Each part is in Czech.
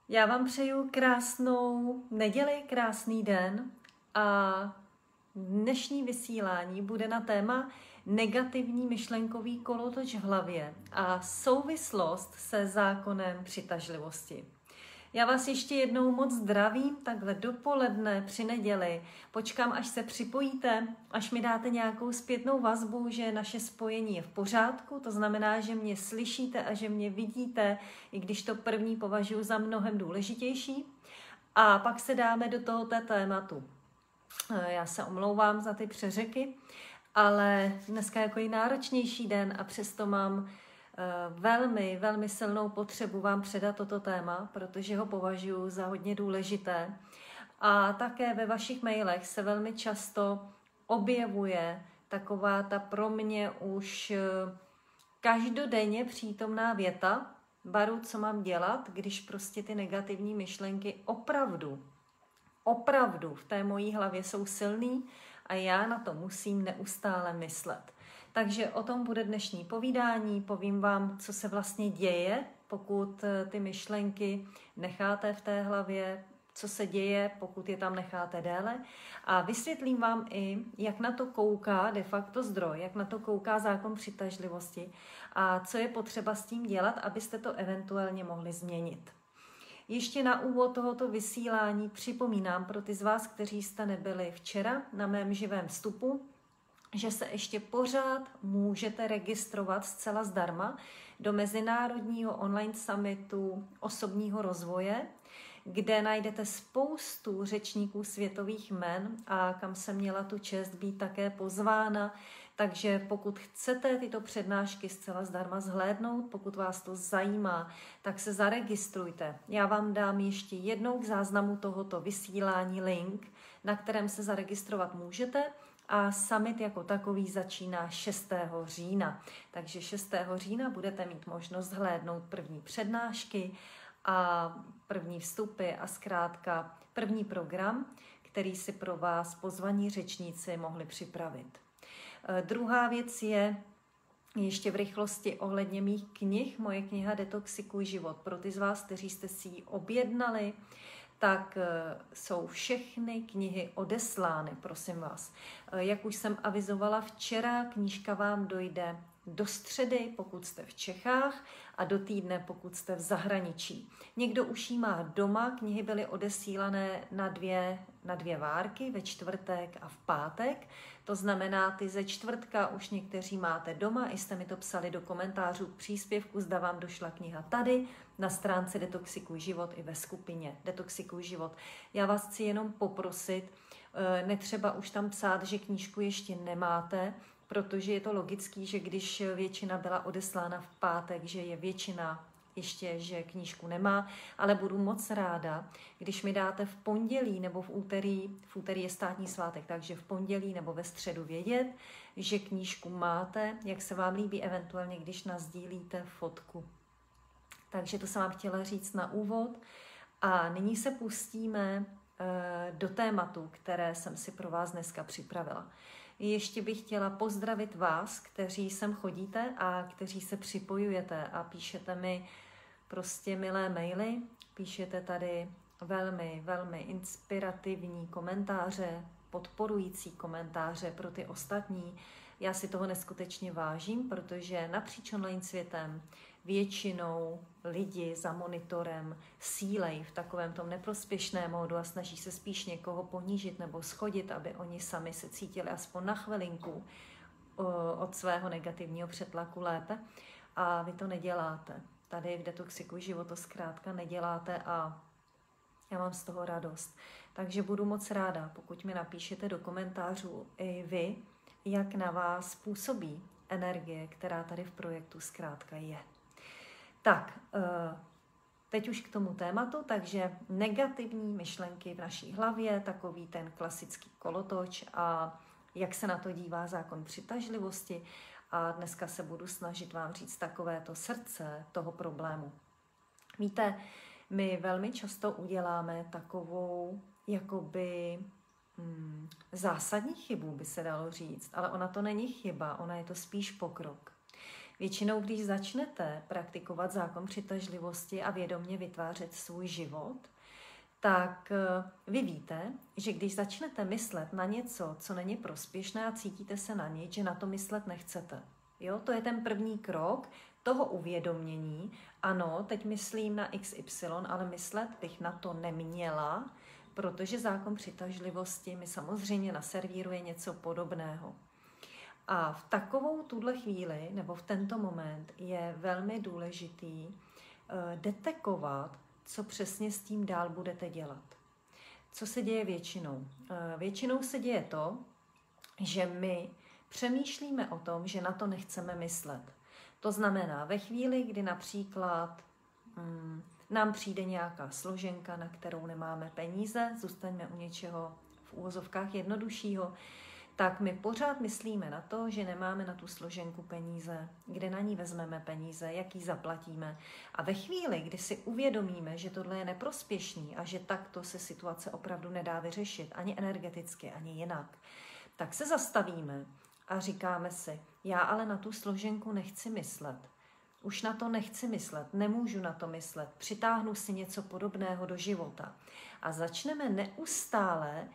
Já vám přeju krásnou neděli, krásný den a dnešní vysílání bude na téma negativní myšlenkový kolotoč v hlavě a souvislost se zákonem přitažlivosti. Já vás ještě jednou moc zdravím, takhle dopoledne při neděli. Počkám, až se připojíte, až mi dáte nějakou zpětnou vazbu, že naše spojení je v pořádku, to znamená, že mě slyšíte a že mě vidíte, i když to první považuji za mnohem důležitější. A pak se dáme do tohoto tématu. Já se omlouvám za ty přeřeky, ale dneska je takový náročnější den a přesto mám velmi silnou potřebu vám předat toto téma, protože ho považuji za hodně důležité. A také ve vašich mailech se velmi často objevuje taková ta pro mě už každodenně přítomná věta: Baru, co mám dělat, když prostě ty negativní myšlenky opravdu v té mojí hlavě jsou silný a já na to musím neustále myslet. Takže o tom bude dnešní povídání, povím vám, co se vlastně děje, pokud ty myšlenky necháte v té hlavě, co se děje, pokud je tam necháte déle, a vysvětlím vám i, jak na to kouká de facto zdroj, jak na to kouká zákon přitažlivosti a co je potřeba s tím dělat, abyste to eventuálně mohli změnit. Ještě na úvod tohoto vysílání připomínám pro ty z vás, kteří jste nebyli včera na mém živém vstupu, že se ještě pořád můžete registrovat zcela zdarma do Mezinárodního online summitu osobního rozvoje, kde najdete spoustu řečníků světových jmen a kam jsem měla tu čest být také pozvána. Takže pokud chcete tyto přednášky zcela zdarma zhlédnout, pokud vás to zajímá, tak se zaregistrujte. Já vám dám ještě jednou k záznamu tohoto vysílání link, na kterém se zaregistrovat můžete. A summit jako takový začíná 6. října. Takže 6. října budete mít možnost hlédnout první přednášky a první vstupy a zkrátka první program, který si pro vás pozvaní řečníci mohli připravit. Druhá věc je ještě v rychlosti ohledně mých knih. Moje kniha Detoxikuj život. Pro ty z vás, kteří jste si ji objednali, tak jsou všechny knihy odeslány, prosím vás. Jak už jsem avizovala včera, knížka vám dojde do středy, pokud jste v Čechách, a do týdne, pokud jste v zahraničí. Někdo už ji má doma, knihy byly odesílané na dvě várky, ve čtvrtek a v pátek. To znamená, ty ze čtvrtka už někteří máte doma, i jste mi to psali do komentářů k příspěvku, zda vám došla kniha tady, na stránce Detoxikuj život i ve skupině Detoxikuj život. Já vás chci jenom poprosit, netřeba už tam psát, že knížku ještě nemáte, protože je to logický, že když většina byla odeslána v pátek, že je většina ještě, že knížku nemá, ale budu moc ráda, když mi dáte v pondělí nebo v úterý je státní svátek, takže v pondělí nebo ve středu vědět, že knížku máte, jak se vám líbí, eventuálně když nasdílíte fotku. Takže to jsem vám chtěla říct na úvod a nyní se pustíme do tématu, které jsem si pro vás dneska připravila. Ještě bych chtěla pozdravit vás, kteří sem chodíte a kteří se připojujete a píšete mi prostě milé maily, píšete tady velmi inspirativní komentáře, podporující komentáře pro ty ostatní. Já si toho neskutečně vážím, protože napříč online světem většinou lidi za monitorem sílej v takovém tom neprospěšném módu a snaží se spíš někoho ponížit nebo schodit, aby oni sami se cítili aspoň na chvilinku od svého negativního přetlaku lépe. A vy to neděláte. Tady v Detoxikuj život to zkrátka neděláte a já mám z toho radost. Takže budu moc ráda, pokud mi napíšete do komentářů i vy, jak na vás působí energie, která tady v projektu zkrátka je. Tak, teď už k tomu tématu, takže negativní myšlenky v naší hlavě, takový ten klasický kolotoč a jak se na to dívá zákon přitažlivosti. A dneska se budu snažit vám říct takovéto srdce toho problému. Víte, my velmi často uděláme takovou jakoby zásadní chybu, by se dalo říct, ale ona to není chyba, ona je to spíš pokrok. Většinou, když začnete praktikovat zákon přitažlivosti a vědomě vytvářet svůj život, tak vy víte, že když začnete myslet na něco, co není prospěšné a cítíte se na nic, že na to myslet nechcete. Jo? To je ten první krok toho uvědomění. Ano, teď myslím na XY, ale myslet bych na to neměla, protože zákon přitažlivosti mi samozřejmě naservíruje něco podobného. A v takovou tuhle chvíli, nebo v tento moment, je velmi důležitý detekovat, co přesně s tím dál budete dělat. Co se děje většinou? Většinou se děje to, že my přemýšlíme o tom, že na to nechceme myslet. To znamená, ve chvíli, kdy například nám přijde nějaká složenka, na kterou nemáme peníze, zůstaňme u něčeho v úvozovkách jednoduššího, tak my pořád myslíme na to, že nemáme na tu složenku peníze, kde na ní vezmeme peníze, jak ji zaplatíme. A ve chvíli, kdy si uvědomíme, že tohle je neprospěšný a že takto se situace opravdu nedá vyřešit, ani energeticky, ani jinak, tak se zastavíme a říkáme si, já ale na tu složenku nechci myslet. Už na to nechci myslet, nemůžu na to myslet, přitáhnu si něco podobného do života. A začneme neustále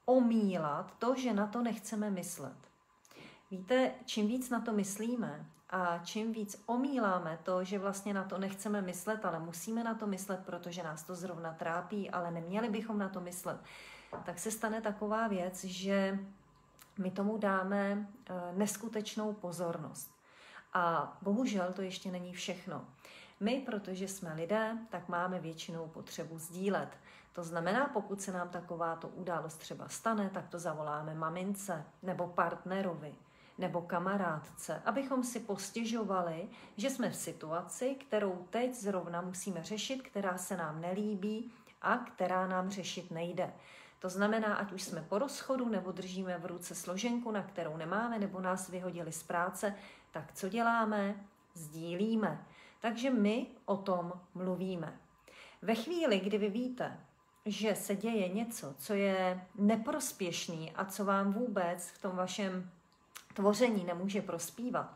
omílat to, že na to nechceme myslet. Víte, čím víc na to myslíme a čím víc omíláme to, že vlastně na to nechceme myslet, ale musíme na to myslet, protože nás to zrovna trápí, ale neměli bychom na to myslet, tak se stane taková věc, že my tomu dáme neskutečnou pozornost. A bohužel to ještě není všechno. My, protože jsme lidé, tak máme většinou potřebu sdílet. To znamená, pokud se nám takováto událost třeba stane, tak to zavoláme mamince, nebo partnerovi, nebo kamarádce, abychom si postěžovali, že jsme v situaci, kterou teď zrovna musíme řešit, která se nám nelíbí a která nám řešit nejde. To znamená, ať už jsme po rozchodu, nebo držíme v ruce složenku, na kterou nemáme, nebo nás vyhodili z práce, tak co děláme? Sdílíme. Takže my o tom mluvíme. Ve chvíli, kdy vy víte, že se děje něco, co je neprospěšný a co vám vůbec v tom vašem tvoření nemůže prospívat,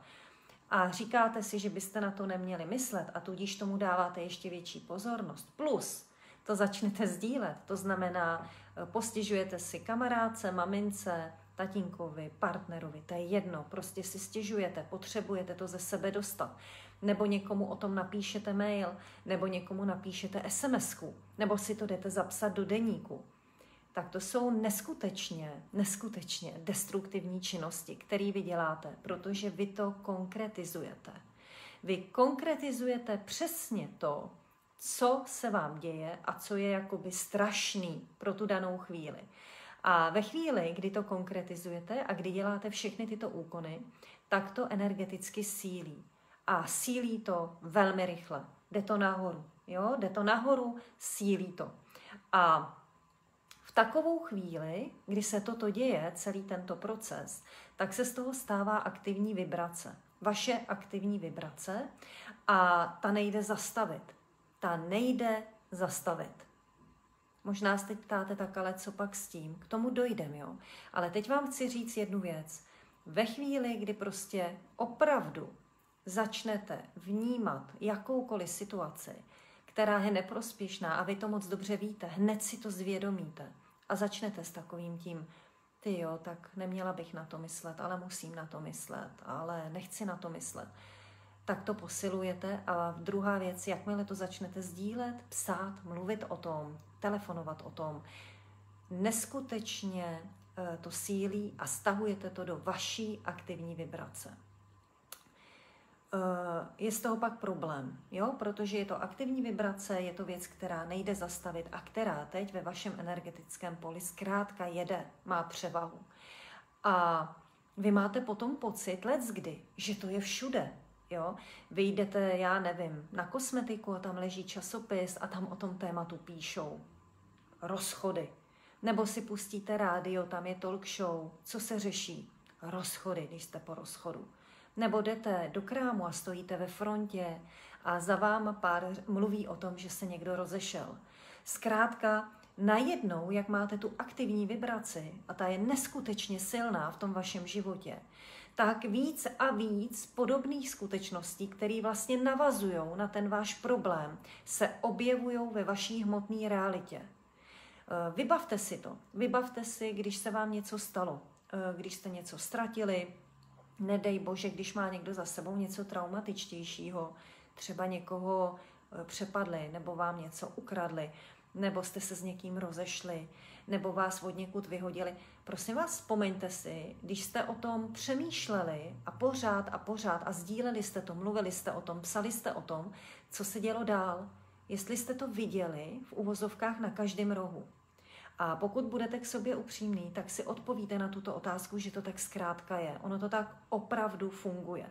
a říkáte si, že byste na to neměli myslet a tudíž tomu dáváte ještě větší pozornost, plus to začnete sdílet, to znamená, postěžujete si kamarádce, mamince, tatínkovi, partnerovi, to je jedno, prostě si stěžujete, potřebujete to ze sebe dostat, nebo někomu o tom napíšete mail, nebo někomu napíšete SMS-ku, nebo si to jdete zapsat do deníku. Tak to jsou neskutečně destruktivní činnosti, které vy děláte, protože vy to konkretizujete. Vy konkretizujete přesně to, co se vám děje a co je jakoby strašný pro tu danou chvíli. A ve chvíli, kdy to konkretizujete a kdy děláte všechny tyto úkony, tak to energeticky sílí. A sílí to velmi rychle. Jde to nahoru. Jo? Jde to nahoru, sílí to. A v takovou chvíli, kdy se toto děje, celý tento proces, tak se z toho stává aktivní vibrace. Vaše aktivní vibrace a ta nejde zastavit. Ta nejde zastavit. Možná se teď ptáte tak, ale co pak s tím? K tomu dojdem, jo? Ale teď vám chci říct jednu věc. Ve chvíli, kdy prostě opravdu začnete vnímat jakoukoliv situaci, která je neprospěšná a vy to moc dobře víte, hned si to zvědomíte a začnete s takovým tím, ty jo, tak neměla bych na to myslet, ale musím na to myslet, ale nechci na to myslet. Tak to posilujete a druhá věc, jakmile to začnete sdílet, psát, mluvit o tom, telefonovat o tom, neskutečně to sílí a stahujete to do vaší aktivní vibrace. Je z toho pak problém, jo? Protože je to aktivní vibrace, je to věc, která nejde zastavit a která teď ve vašem energetickém poli zkrátka jede, má převahu. A vy máte potom pocit leckdy, že to je všude. Jo? Vy jdete, já nevím, na kosmetiku a tam leží časopis a tam o tom tématu píšou. Rozchody. Nebo si pustíte rádio, tam je talk show. Co se řeší? Rozchody, když jste po rozchodu. Nebo jdete do krámu a stojíte ve frontě a za váma pár mluví o tom, že se někdo rozešel. Zkrátka, najednou, jak máte tu aktivní vibraci a ta je neskutečně silná v tom vašem životě, tak víc a víc podobných skutečností, které vlastně navazují na ten váš problém, se objevují ve vaší hmotné realitě. Vybavte si to. Vybavte si, když se vám něco stalo, když jste něco ztratili, nedej bože, když má někdo za sebou něco traumatičtějšího, třeba někoho přepadli, nebo vám něco ukradli, nebo jste se s někým rozešli, nebo vás od někud vyhodili. Prosím vás, vzpomeňte si, když jste o tom přemýšleli a pořád a sdíleli jste to, mluvili jste o tom, psali jste o tom, co se dělo dál, jestli jste to viděli v uvozovkách na každém rohu. A pokud budete k sobě upřímný, tak si odpovíte na tuto otázku, že to tak zkrátka je. Ono to tak opravdu funguje.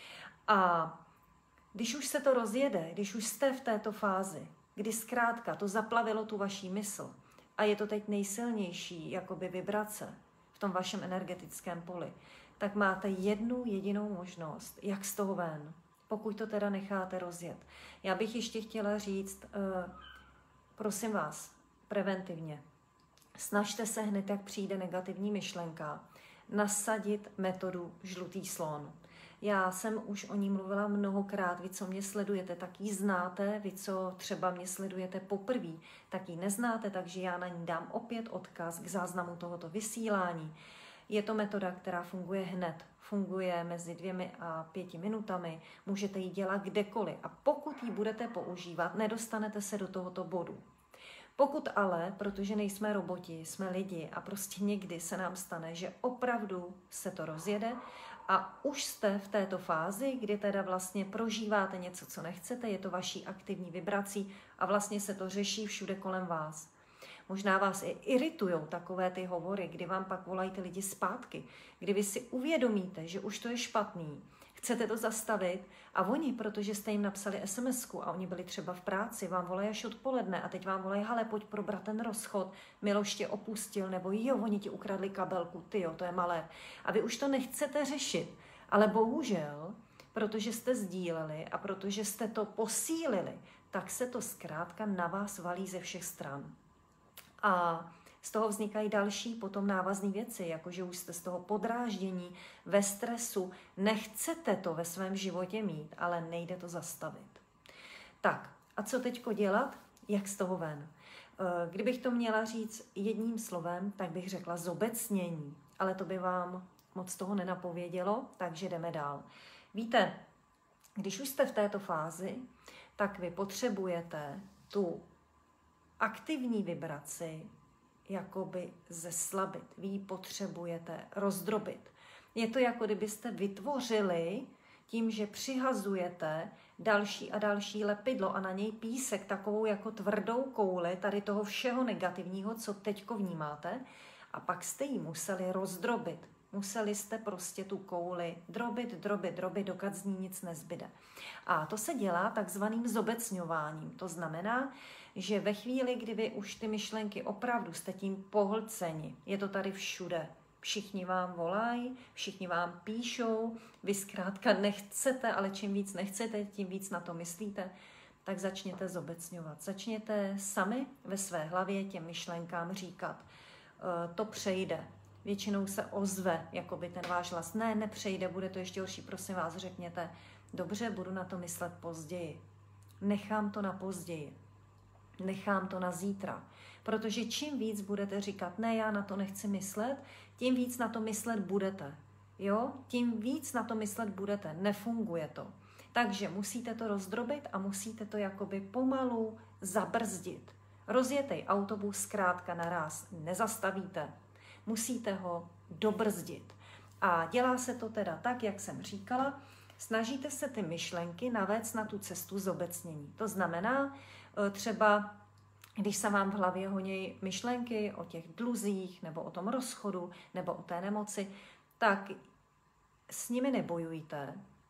A když už se to rozjede, když už jste v této fázi, kdy zkrátka to zaplavilo tu vaší mysl a je to teď nejsilnější jakoby vibrace v tom vašem energetickém poli, tak máte jednu jedinou možnost, jak z toho ven, pokud to teda necháte rozjet. Já bych ještě chtěla říct, prosím vás, preventivně, snažte se hned, jak přijde negativní myšlenka, nasadit metodu žlutý slon. Já jsem už o ní mluvila mnohokrát, vy, co mě sledujete, tak ji znáte, vy, co třeba mě sledujete poprvé, tak ji neznáte, takže já na ní dám opět odkaz k záznamu tohoto vysílání. Je to metoda, která funguje hned, funguje mezi 2 a 5 minutami, můžete ji dělat kdekoliv a pokud ji budete používat, nedostanete se do tohoto bodu. Pokud ale, protože nejsme roboti, jsme lidi a prostě někdy se nám stane, že opravdu se to rozjede a už jste v této fázi, kdy teda vlastně prožíváte něco, co nechcete, je to vaší aktivní vibrací a vlastně se to řeší všude kolem vás. Možná vás i iritujou takové ty hovory, kdy vám pak volají ty lidi zpátky, kdy vy si uvědomíte, že už to je špatný, chcete to zastavit a oni, protože jste jim napsali SMS-ku a oni byli třeba v práci, vám volají až odpoledne a teď vám volají, hele, pojď probrat ten rozchod, Miloš tě opustil, nebo jo, oni ti ukradli kabelku, tyjo, to je malé. A vy už to nechcete řešit, ale bohužel, protože jste sdíleli a protože jste to posílili, tak se to zkrátka na vás valí ze všech stran. A z toho vznikají další potom návazné věci, jakože už jste z toho podráždění, ve stresu, nechcete to ve svém životě mít, ale nejde to zastavit. Tak, a co teďko dělat? Jak z toho ven? Kdybych to měla říct jedním slovem, tak bych řekla zobecnění, ale to by vám moc toho nenapovědělo, takže jdeme dál. Víte, když už jste v této fázi, tak vy potřebujete tu aktivní vibraci jakoby zeslabit. Vy ji potřebujete rozdrobit. Je to jako kdybyste vytvořili tím, že přihazujete další a další lepidlo a na něj písek, takovou jako tvrdou kouli tady toho všeho negativního, co teďko vnímáte, a pak jste ji museli rozdrobit. Museli jste prostě tu kouli drobit, dokud z ní nic nezbyde. A to se dělá takzvaným zobecňováním. To znamená, že ve chvíli, kdy vy už ty myšlenky opravdu jste tím pohlceni, je to tady všude, všichni vám volají, všichni vám píšou, vy zkrátka nechcete, ale čím víc nechcete, tím víc na to myslíte, tak začněte zobecňovat. Začněte sami ve své hlavě těm myšlenkám říkat, to přejde. Většinou se ozve, jakoby ten váš hlas, ne, nepřejde, bude to ještě horší, prosím vás, řekněte, dobře, budu na to myslet později. Nechám to na později. Nechám to na zítra. Protože čím víc budete říkat, ne, já na to nechci myslet, tím víc na to myslet budete. Jo? Tím víc na to myslet budete. Nefunguje to. Takže musíte to rozdrobit a musíte to jakoby pomalu zabrzdit. Rozjetej autobus zkrátka naráz nezastavíte. Musíte ho dobrzdit. A dělá se to teda tak, jak jsem říkala, snažíte se ty myšlenky navést na tu cestu zobecnění. To znamená, třeba když se vám v hlavě honí myšlenky o těch dluzích, nebo o tom rozchodu, nebo o té nemoci, tak s nimi nebojujte,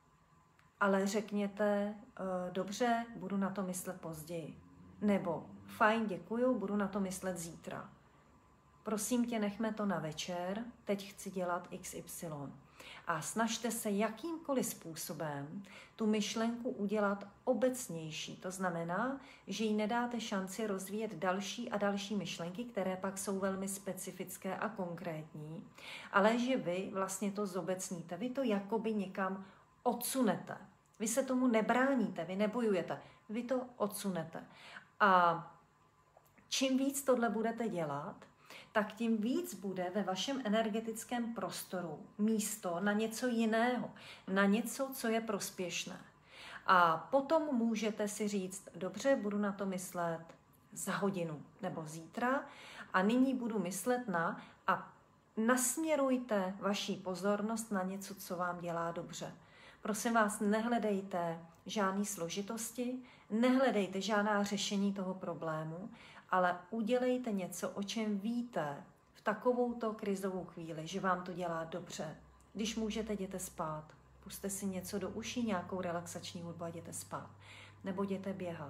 ale řekněte, dobře, budu na to myslet později. Nebo fajn, děkuju, budu na to myslet zítra. Prosím tě, nechme to na večer, teď chci dělat XY. A snažte se jakýmkoliv způsobem tu myšlenku udělat obecnější. To znamená, že jí nedáte šanci rozvíjet další a další myšlenky, které pak jsou velmi specifické a konkrétní, ale že vy vlastně to zobecníte, vy to jakoby někam odsunete. Vy se tomu nebráníte, vy nebojujete, vy to odsunete. A čím víc tohle budete dělat, tak tím víc bude ve vašem energetickém prostoru místo na něco jiného, na něco, co je prospěšné. A potom můžete si říct, dobře, budu na to myslet za hodinu nebo zítra a nyní budu myslet na a nasměrujte vaši pozornost na něco, co vám dělá dobře. Prosím vás, nehledejte žádné složitosti, nehledejte žádná řešení toho problému, ale udělejte něco, o čem víte v takovouto krizovou chvíli, že vám to dělá dobře. Když můžete, jděte spát. Pusťte si něco do uší, nějakou relaxační hudbu a jděte spát. Nebo jděte běhat.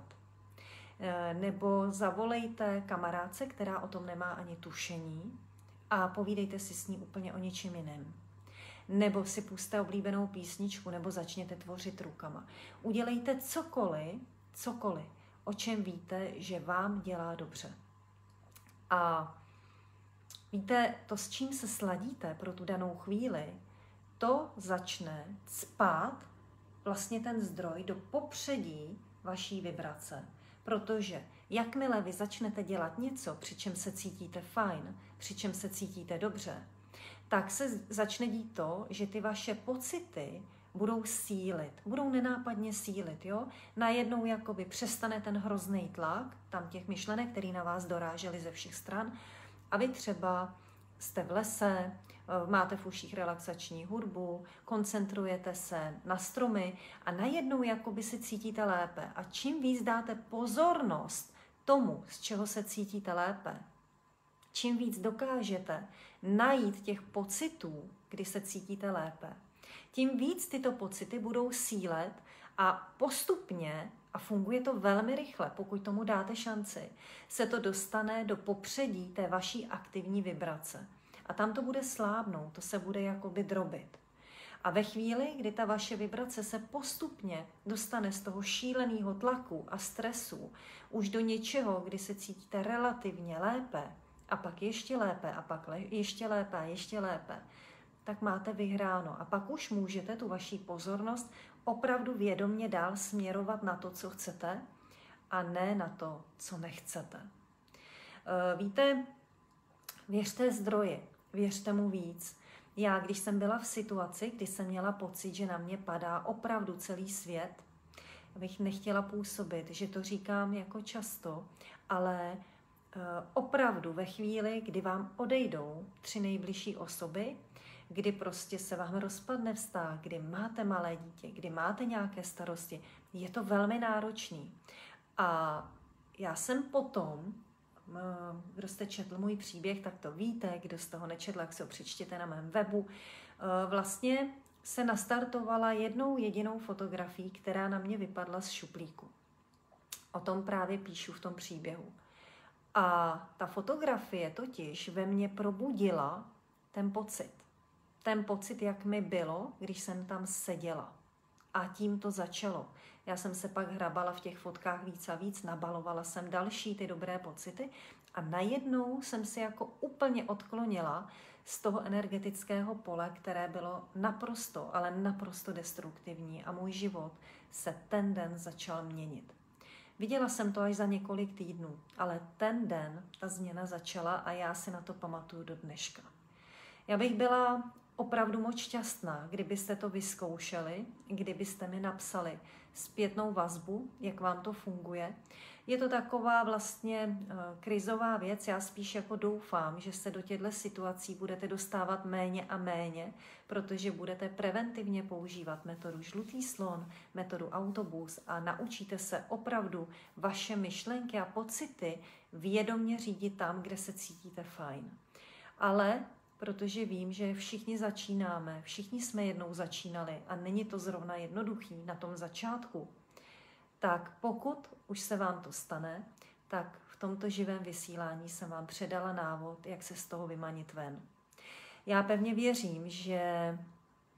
Nebo zavolejte kamarádce, která o tom nemá ani tušení a povídejte si s ní úplně o něčem jiném. Nebo si pusťte oblíbenou písničku, nebo začněte tvořit rukama. Udělejte cokoliv, o čem víte, že vám dělá dobře. A víte, to, s čím se sladíte pro tu danou chvíli, to začne cpát vlastně ten zdroj do popředí vaší vibrace. Protože jakmile vy začnete dělat něco, při čem se cítíte fajn, při čem se cítíte dobře, tak se začne dít to, že ty vaše pocity budou sílit, budou nenápadně sílit, jo? Najednou jakoby přestane ten hrozný tlak, tam těch myšlenek, který na vás dorážely ze všech stran a vy třeba jste v lese, máte v uších relaxační hudbu, koncentrujete se na stromy a najednou jakoby se cítíte lépe. A čím víc dáte pozornost tomu, z čeho se cítíte lépe, čím víc dokážete najít těch pocitů, kdy se cítíte lépe, tím víc tyto pocity budou sílet a postupně, a funguje to velmi rychle, pokud tomu dáte šanci, se to dostane do popředí té vaší aktivní vibrace. A tam to bude slábnout, to se bude jakoby drobit. A ve chvíli, kdy ta vaše vibrace se postupně dostane z toho šíleného tlaku a stresu už do něčeho, kdy se cítíte relativně lépe, a pak ještě lépe, a pak ještě lépe, a ještě lépe, tak máte vyhráno. A pak už můžete tu vaši pozornost opravdu vědomě dál směrovat na to, co chcete, a ne na to, co nechcete. Víte, věřte zdroji, věřte mu víc. Já, když jsem byla v situaci, kdy jsem měla pocit, že na mě padá opravdu celý svět, bych nechtěla působit, že to říkám jako často, ale opravdu ve chvíli, kdy vám odejdou 3 nejbližší osoby, kdy prostě se vám rozpadne vztah, kdy máte malé dítě, kdy máte nějaké starosti, je to velmi náročný. A já jsem potom, kdo jste četl můj příběh, tak to víte, kdo z toho nečetl, jak se ho přečtěte na mém webu, vlastně se nastartovala jednou jedinou fotografií, která na mě vypadla z šuplíku. O tom právě píšu v tom příběhu. A ta fotografie totiž ve mně probudila ten pocit. Ten pocit, jak mi bylo, když jsem tam seděla. A tím to začalo. Já jsem se pak hrabala v těch fotkách víc a víc, nabalovala jsem další ty dobré pocity a najednou jsem si jako úplně odklonila z toho energetického pole, které bylo naprosto, ale naprosto destruktivní a můj život se ten den začal měnit. Viděla jsem to až za několik týdnů, ale ten den ta změna začala a já si na to pamatuju do dneška. Já bych byla opravdu moc šťastná, kdybyste to vyzkoušeli, kdybyste mi napsali zpětnou vazbu, jak vám to funguje. Je to taková vlastně krizová věc, já spíš jako doufám, že se do těchto situací budete dostávat méně a méně, protože budete preventivně používat metodu žlutý slon, metodu autobus a naučíte se opravdu vaše myšlenky a pocity vědomě řídit tam, kde se cítíte fajn. Ale protože vím, že všichni začínáme, všichni jsme jednou začínali a není to zrovna jednoduchý na tom začátku, tak pokud už se vám to stane, tak v tomto živém vysílání jsem vám předala návod, jak se z toho vymanit ven. Já pevně věřím, že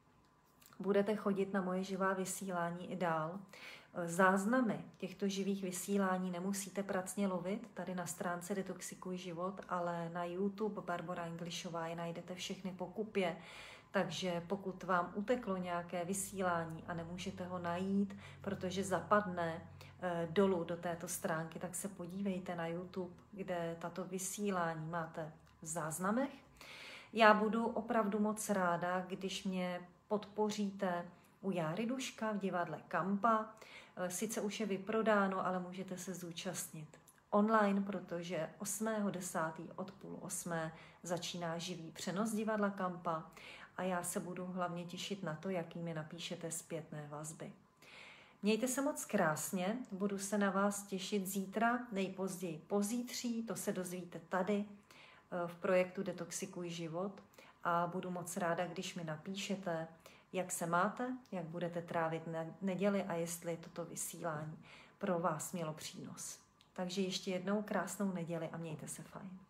budete chodit na moje živá vysílání i dál. Záznamy těchto živých vysílání nemusíte pracně lovit tady na stránce Detoxikuj život, ale na YouTube Barbora Englišová je najdete všechny po kupě. Takže pokud vám uteklo nějaké vysílání a nemůžete ho najít, protože zapadne dolů do této stránky, tak se podívejte na YouTube, kde tato vysílání máte v záznamech. Já budu opravdu moc ráda, když mě podpoříte u Járy Duška v divadle Kampa. Sice už je vyprodáno, ale můžete se zúčastnit online, protože 8.10. od 7:30 začíná živý přenos divadla Kampa a já se budu hlavně těšit na to, jaký mi napíšete zpětné vazby. Mějte se moc krásně, budu se na vás těšit zítra, nejpozději pozítří, to se dozvíte tady v projektu Detoxikuj život a budu moc ráda, když mi napíšete, jak se máte, jak budete trávit neděli a jestli toto vysílání pro vás mělo přínos. Takže ještě jednou krásnou neděli a mějte se fajn.